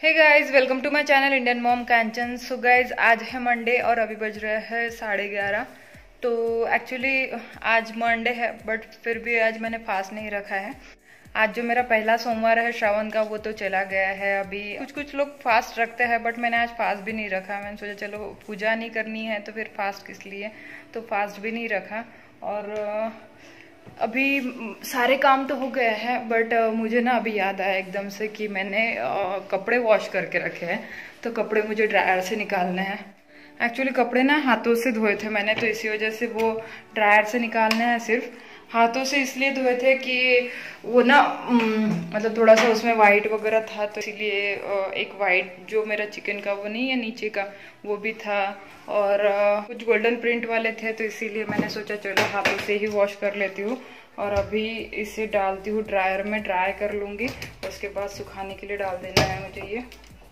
Hey guys, welcome to my channel Indian mom Kanchan. So guys, आज है Monday और अभी बज रहे हैं 11:30। तो एक्चुअली आज मंडे है बट फिर भी आज मैंने फास्ट नहीं रखा है। आज जो मेरा पहला सोमवार है श्रावण का वो तो चला गया है। अभी कुछ लोग फास्ट रखते हैं बट मैंने आज फास्ट भी नहीं रखा। मैंने सोचा चलो पूजा नहीं करनी है तो फिर फास्ट किस लिए, तो फास्ट भी नहीं रखा। और अभी सारे काम तो हो गए हैं बट मुझे ना अभी याद आया एकदम से कि मैंने कपड़े वॉश करके रखे हैं, तो कपड़े मुझे ड्रायर से निकालने हैं। एक्चुअली कपड़े ना हाथों से धोए थे मैंने, तो इसी वजह से वो ड्रायर से निकालने हैं। सिर्फ हाथों से इसलिए धोए थे कि वो ना मतलब थोड़ा सा उसमें वाइट वगैरह था, तो इसीलिए एक वाइट जो मेरा चिकन का वो नहीं है नीचे का वो भी था, और कुछ गोल्डन प्रिंट वाले थे, तो इसीलिए मैंने सोचा चलो हाथों से ही वॉश कर लेती हूँ। और अभी इसे डालती हूँ ड्रायर में, ड्राई कर लूँगी और उसके बाद सुखाने के लिए डाल देना है मुझे ये।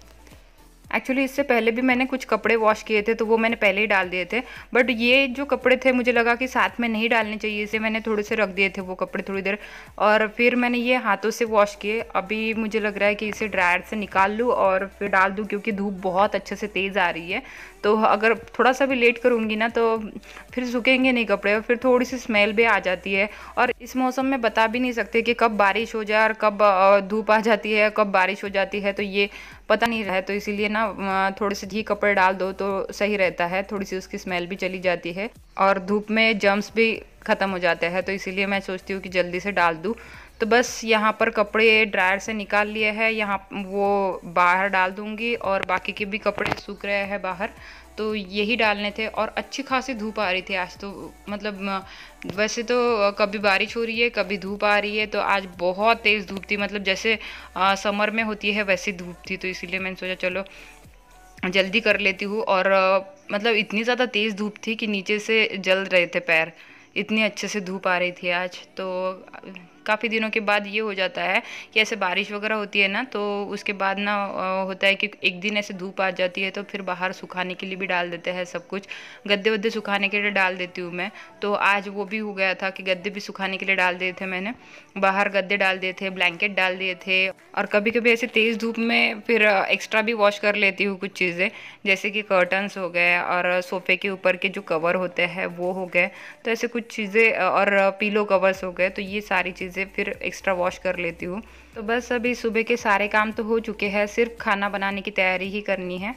एक्चुअली इससे पहले भी मैंने कुछ कपड़े वॉश किए थे तो वो मैंने पहले ही डाल दिए थे, बट ये जो कपड़े थे मुझे लगा कि साथ में नहीं डालने चाहिए, इसे मैंने थोड़े से रख दिए थे वो कपड़े थोड़ी देर, और फिर मैंने ये हाथों से वॉश किए। अभी मुझे लग रहा है कि इसे ड्रायर से निकाल लूँ और फिर डाल दूँ, क्योंकि धूप बहुत अच्छे से तेज़ आ रही है। तो अगर थोड़ा सा भी लेट करूँगी ना तो फिर सूखेंगे नहीं कपड़े और फिर थोड़ी सी स्मेल भी आ जाती है। और इस मौसम में बता भी नहीं सकते कि कब बारिश हो जाए और कब धूप आ जाती है, कब बारिश हो जाती है, तो ये पता नहीं रहा है। तो इसीलिए ना थोड़े से ही कपड़े डाल दो तो सही रहता है, थोड़ी सी उसकी स्मेल भी चली जाती है और धूप में जर्म्स भी ख़त्म हो जाते हैं। तो इसीलिए मैं सोचती हूँ कि जल्दी से डाल दूँ। तो बस यहाँ पर कपड़े ड्रायर से निकाल लिए हैं, यहाँ वो बाहर डाल दूँगी और बाकी के भी कपड़े सूख रहे हैं बाहर, तो यही डालने थे। और अच्छी खासी धूप आ रही थी आज, तो मतलब वैसे तो कभी बारिश हो रही है कभी धूप आ रही है, तो आज बहुत तेज़ धूप थी, मतलब जैसे समर में होती है वैसी धूप थी। तो इसीलिए मैंने सोचा चलो जल्दी कर लेती हूँ। और मतलब इतनी ज़्यादा तेज़ धूप थी कि नीचे से जल रहे थे पैर, इतनी अच्छे से धूप आ रही थी आज। तो काफ़ी दिनों के बाद ये हो जाता है कि ऐसे बारिश वगैरह होती है ना, तो उसके बाद ना होता है कि एक दिन ऐसे धूप आ जाती है तो फिर बाहर सुखाने के लिए भी डाल देते हैं सब कुछ। गद्दे वद्दे सुखाने के लिए डाल देती हूँ मैं, तो आज वो भी हो गया था कि गद्दे भी सुखाने के लिए डाल दिए थे मैंने, बाहर गद्दे डाल दिए थे, ब्लैंकेट डाल दिए थे। और कभी कभी ऐसे तेज़ धूप में फिर एक्स्ट्रा भी वॉश कर लेती हूँ कुछ चीज़ें, जैसे कि कर्टन्स हो गए और सोफ़े के ऊपर के जो कवर होते हैं वो हो गए, तो ऐसे कुछ चीज़ें, और पीलो कवर्स हो गए, तो ये सारी चीज़ें फिर एक्स्ट्रा वॉश कर लेती हूँ। तो बस अभी सुबह के सारे काम तो हो चुके हैं, सिर्फ खाना बनाने की तैयारी ही करनी है।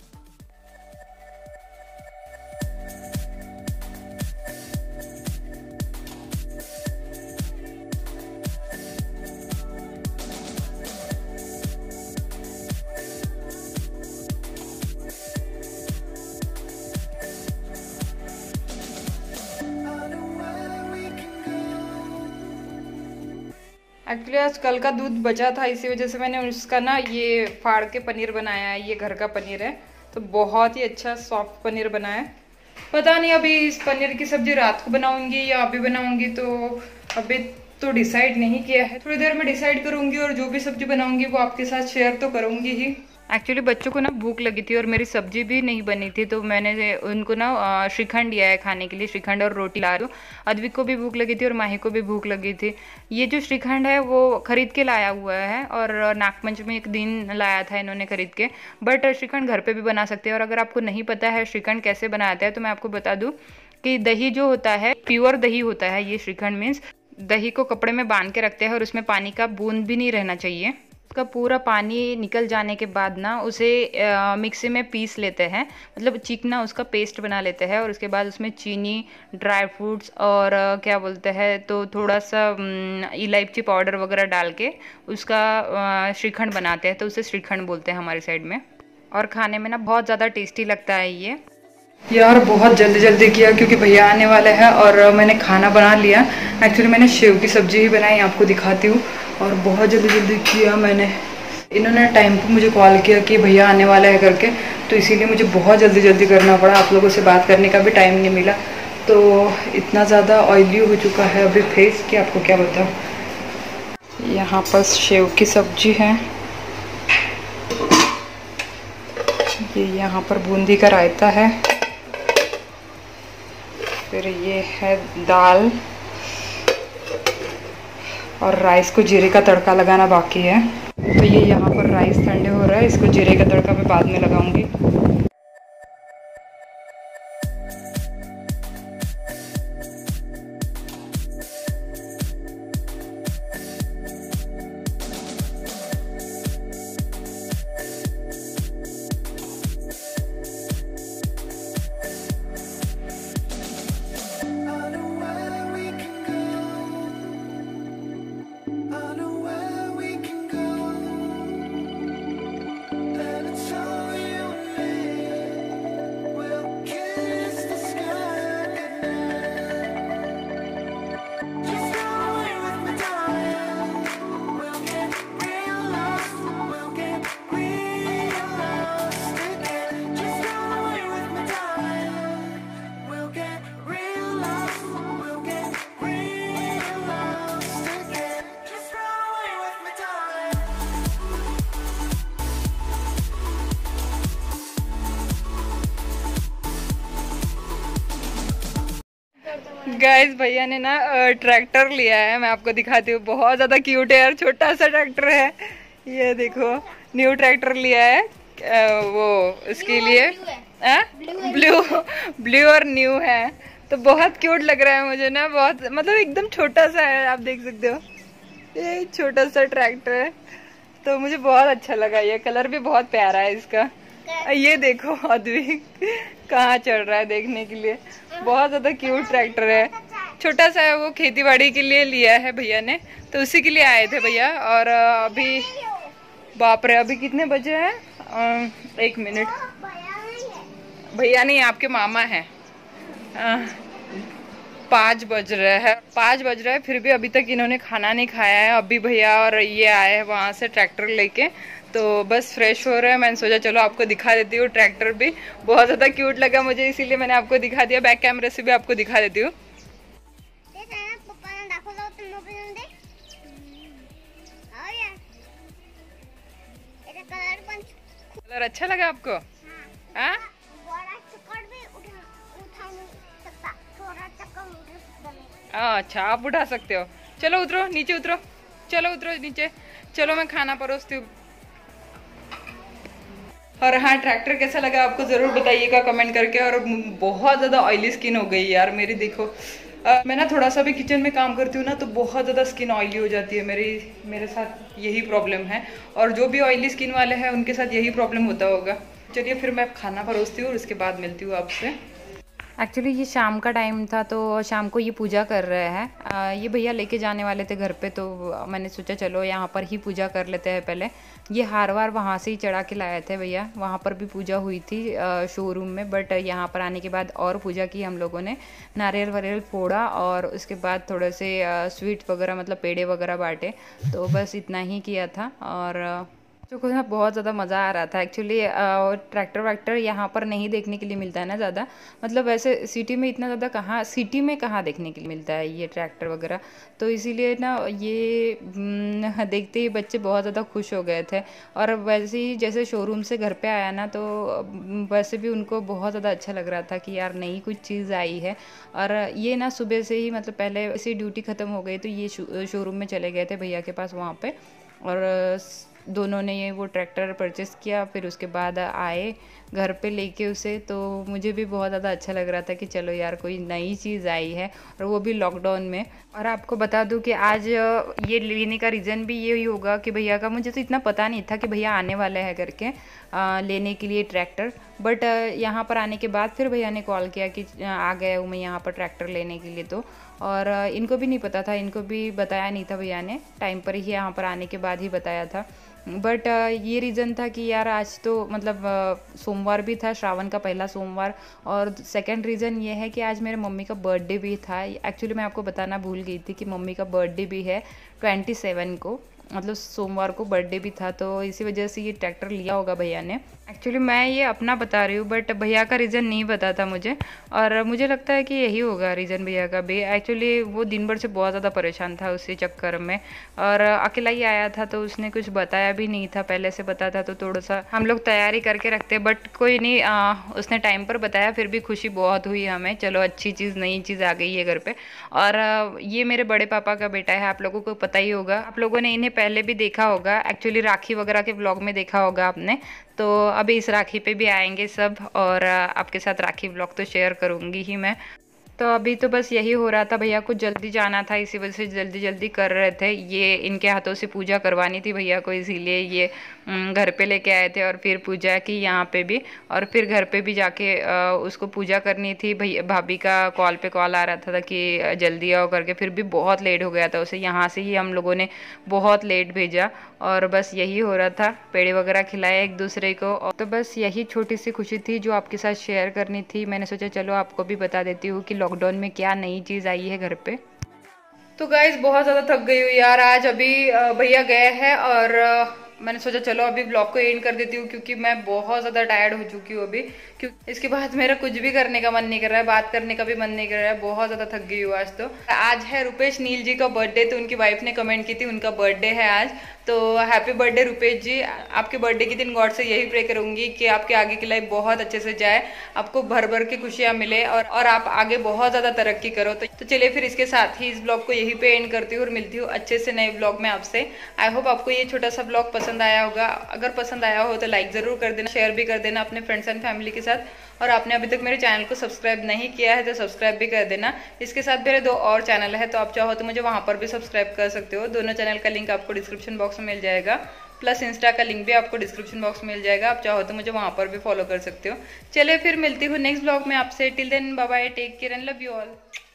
एक्चुअली आज कल का दूध बचा था, इसी वजह से मैंने उसका ना ये फाड़ के पनीर बनाया है। ये घर का पनीर है, तो बहुत ही अच्छा सॉफ्ट पनीर बना है। पता नहीं अभी इस पनीर की सब्जी रात को बनाऊंगी या अभी बनाऊंगी, तो अभी तो डिसाइड नहीं किया है। थोड़ी देर में डिसाइड करूंगी और जो भी सब्जी बनाऊंगी वो आपके साथ शेयर तो करूंगी ही। एक्चुअली बच्चों को ना भूख लगी थी और मेरी सब्जी भी नहीं बनी थी, तो मैंने उनको ना श्रीखंड दिया है खाने के लिए, श्रीखंड और रोटी ला रही हूँ। अद्विक को भी भूख लगी थी और माही को भी भूख लगी थी। ये जो श्रीखंड है वो खरीद के लाया हुआ है, और नागपंचमी एक दिन लाया था इन्होंने खरीद के, बट श्रीखंड घर पे भी बना सकते हैं। और अगर आपको नहीं पता है श्रीखंड कैसे बनाते हैं तो मैं आपको बता दूँ कि दही जो होता है प्योर दही होता है। ये श्रीखंड मीन्स दही को कपड़े में बांध के रखते हैं और उसमें पानी का बूंद भी नहीं रहना चाहिए। उसका पूरा पानी निकल जाने के बाद ना उसे मिक्सी में पीस लेते हैं, मतलब चिकना उसका पेस्ट बना लेते हैं, और उसके बाद उसमें चीनी, ड्राई फ्रूट्स और क्या बोलते हैं तो थोड़ा सा इलायची पाउडर वगैरह डाल के उसका श्रीखंड बनाते हैं, तो उसे श्रीखंड बोलते हैं हमारी साइड में। और खाने में ना बहुत ज़्यादा टेस्टी लगता है ये। यार बहुत जल्दी जल्दी किया क्योंकि भैया आने वाले हैं, और मैंने खाना बना लिया। एक्चुअली मैंने सेव की सब्जी ही बनाई, आपको दिखाती हूँ। और बहुत जल्दी जल्दी किया मैंने, इन्होंने टाइम पे मुझे कॉल किया कि भैया आने वाला है करके, तो इसीलिए मुझे बहुत जल्दी जल्दी करना पड़ा। आप लोगों से बात करने का भी टाइम नहीं मिला, तो इतना ज़्यादा ऑयली हो चुका है अभी फेस कि आपको क्या बताऊँ। यहाँ पर सेव की सब्जी है, ये यहाँ पर बूंदी का रायता है, फिर ये है दाल, और राइस को जीरे का तड़का लगाना बाकी है। तो ये यहाँ पर राइस ठंडे हो रहा है, इसको जीरे का तड़का मैं बाद में लगाऊंगी। गाइस भैया ने ना ट्रैक्टर लिया है, मैं आपको दिखाती हूँ। बहुत ज्यादा क्यूट है यार, छोटा सा ट्रैक्टर है। ये देखो न्यू ट्रैक्टर लिया है, वो इसके लिए ब्लू ब्लू और न्यू है, तो बहुत क्यूट लग रहा है मुझे ना। बहुत मतलब एकदम छोटा सा है, आप देख सकते हो, ये छोटा सा ट्रैक्टर है, तो मुझे बहुत अच्छा लगा। ये कलर भी बहुत प्यारा है इसका। ये देखो अद्विक कहाँ चढ़ रहा है देखने के लिए। बहुत ज्यादा क्यूट ट्रैक्टर है, छोटा सा है, वो खेती बाड़ी के लिए लिया है भैया ने, तो उसी के लिए आए थे भैया। और अभी बाप रे, अभी कितने बजे हैं? 1 मिनट। भैया नहीं, आपके मामा है। 5 बज रहे हैं, 5 बज रहे हैं, फिर भी अभी तक इन्होंने खाना नहीं खाया है। अभी भैया और ये आए हैं वहाँ से ट्रैक्टर लेके, तो बस फ्रेश हो रहे हैं। मैंने सोचा चलो आपको दिखा देती हूँ। ट्रैक्टर भी बहुत ज़्यादा क्यूट लगा मुझे, इसीलिए मैंने आपको दिखा दिया। बैक कैमरे से भी आपको दिखा देती हूँ। कलर अच्छा लगा आपको? हाँ? अच्छा, आप उठा सकते हो। चलो उतरो, नीचे उतरो, चलो उतरो नीचे। चलो मैं खाना परोसती हूँ। और हाँ, ट्रैक्टर कैसा लगा आपको ज़रूर बताइएगा कमेंट करके। और बहुत ज़्यादा ऑयली स्किन हो गई यार मेरी, देखो मैं ना थोड़ा सा भी किचन में काम करती हूँ ना, तो बहुत ज़्यादा स्किन ऑयली हो जाती है मेरे साथ यही प्रॉब्लम है। और जो भी ऑयली स्किन वाले हैं उनके साथ यही प्रॉब्लम होता होगा। चलिए फिर मैं खाना परोसती हूँ और उसके बाद मिलती हूँ आपसे। एक्चुअली ये शाम का टाइम था, तो शाम को ये पूजा कर रहे हैं। ये भैया लेके जाने वाले थे घर पे, तो मैंने सोचा चलो यहाँ पर ही पूजा कर लेते हैं पहले। ये हार वार वहाँ से ही चढ़ा के लाए थे भैया, वहाँ पर भी पूजा हुई थी शोरूम में, बट यहाँ पर आने के बाद और पूजा की हम लोगों ने। नारियल वारियल फोड़ा और उसके बाद थोड़े से स्वीट वगैरह मतलब पेड़े वगैरह बांटे, तो बस इतना ही किया था। और को ना बहुत ज़्यादा मज़ा आ रहा था। एक्चुअली ट्रैक्टर वैक्टर यहाँ पर नहीं देखने के लिए मिलता है ना ज़्यादा, मतलब वैसे सिटी में इतना ज़्यादा कहाँ, सिटी में कहाँ देखने के लिए मिलता है ये ट्रैक्टर वगैरह, तो इसीलिए ना ये देखते ही बच्चे बहुत ज़्यादा खुश हो गए थे। और वैसे ही जैसे शोरूम से घर पे आया ना, तो वैसे भी उनको बहुत ज़्यादा अच्छा लग रहा था कि यार नई कुछ चीज़ आई है। और ये ना सुबह से ही मतलब पहले ऐसी ड्यूटी ख़त्म हो गई, तो ये शोरूम में चले गए थे भैया के पास वहाँ पे, और दोनों ने ये वो ट्रैक्टर परचेस किया। फिर उसके बाद आए घर पे लेके उसे, तो मुझे भी बहुत ज़्यादा अच्छा लग रहा था कि चलो यार कोई नई चीज़ आई है, और वो भी लॉकडाउन में। और आपको बता दूं कि आज ये लेने का रीज़न भी यही होगा कि भैया का, मुझे तो इतना पता नहीं था कि भैया आने वाले हैं करके लेने के लिए ट्रैक्टर, बट यहाँ पर आने के बाद फिर भैया ने कॉल किया कि आ गया हूँ मैं यहाँ पर ट्रैक्टर लेने के लिए। तो और इनको भी नहीं पता था, इनको भी बताया नहीं था भैया ने, टाइम पर ही यहाँ पर आने के बाद ही बताया था। बट ये रीज़न था कि यार आज तो मतलब सोमवार भी था, श्रावण का पहला सोमवार। और सेकंड रीज़न ये है कि आज मेरे मम्मी का बर्थडे भी था। एक्चुअली मैं आपको बताना भूल गई थी कि मम्मी का बर्थडे भी है 27 को, मतलब सोमवार को बर्थडे भी था, तो इसी वजह से ये ट्रैक्टर लिया होगा भैया ने। एक्चुअली मैं ये अपना बता रही हूँ, बट भैया का रीज़न नहीं पता था मुझे, और मुझे लगता है कि यही होगा रीज़न भैया का भी। एक्चुअली वो दिन भर से बहुत ज़्यादा परेशान था उसी चक्कर में, और अकेला ही आया था, तो उसने कुछ बताया भी नहीं था। पहले से पता था तो थोड़ा सा हम लोग तैयारी करके रखते, बट कोई नहीं, उसने टाइम पर बताया, फिर भी खुशी बहुत हुई हमें। चलो अच्छी चीज़, नई चीज़ आ गई है घर पर। और ये मेरे बड़े पापा का बेटा है, आप लोगों को पता ही होगा, आप लोगों ने इन्हें पहले भी देखा होगा, एक्चुअली राखी वगैरह के ब्लॉग में देखा होगा आपने। तो अभी इस राखी पे भी आएंगे सब, और आपके साथ राखी ब्लॉग तो शेयर करूँगी ही मैं। तो अभी तो बस यही हो रहा था, भैया को जल्दी जाना था, इसी वजह से जल्दी जल्दी कर रहे थे। ये इनके हाथों से पूजा करवानी थी भैया को, इसीलिए ये घर पे लेके आए थे और फिर पूजा की यहाँ पे भी, और फिर घर पे भी जाके उसको पूजा करनी थी। भैया भाभी का कॉल पे कॉल आ रहा था कि जल्दी आओ करके, फिर भी बहुत लेट हो गया था उसे, यहाँ से ही हम लोगों ने बहुत लेट भेजा। और बस यही हो रहा था, पेड़े वगैरह खिलाए एक दूसरे को। और तो बस यही छोटी सी खुशी थी जो आपके साथ शेयर करनी थी। मैंने सोचा चलो आपको भी बता देती हूँ कि लॉकडाउन में क्या नई चीज़ आई है घर पे। तो गाइज बहुत ज़्यादा थक गई हूँ यार आज। अभी भैया गए हैं और मैंने सोचा चलो अभी ब्लॉग को एंड कर देती हूँ, क्योंकि मैं बहुत ज़्यादा टायर्ड हो चुकी हूँ अभी। क्योंकि इसके बाद मेरा कुछ भी करने का मन नहीं कर रहा है, बात करने का भी मन नहीं कर रहा है, बहुत ज़्यादा थक गई हूँ आज। तो आज है रुपेश नील जी का बर्थडे, तो उनकी वाइफ ने कमेंट की थी उनका बर्थडे है आज। तो हैप्पी बर्थडे रुपेश जी। आपके बर्थडे के दिन गॉड से यही प्रे करूंगी कि आपके आगे की लाइफ बहुत अच्छे से जाए, आपको भर भर के खुशियाँ मिले और आप आगे बहुत ज़्यादा तरक्की करो। तो चलिए फिर इसके साथ ही इस ब्लॉग को यहीं पे एंड करती हूँ और मिलती हूँ अच्छे से नए ब्लॉग में आपसे। आई होप आपको ये छोटा सा ब्लॉग पसंद आया होगा। अगर पसंद आया हो तो लाइक ज़रूर कर देना, शेयर भी कर देना अपने फ्रेंड्स एंड फैमिली के साथ। और आपने अभी तक मेरे चैनल को सब्सक्राइब नहीं किया है तो सब्सक्राइब भी कर देना। इसके साथ मेरे 2 और चैनल है, तो आप चाहो तो मुझे वहाँ पर भी सब्सक्राइब कर सकते हो। दोनों चैनल का लिंक आपको डिस्क्रिप्शन बॉक्स में मिल जाएगा, प्लस इंस्टा का लिंक भी आपको डिस्क्रिप्शन बॉक्स में मिल जाएगा। आप चाहो तो मुझे वहाँ पर भी फॉलो कर सकते हो। चलिए फिर मिलती हूँ नेक्स्ट ब्लॉग में आपसे। Till then bye bye, take care and love you all.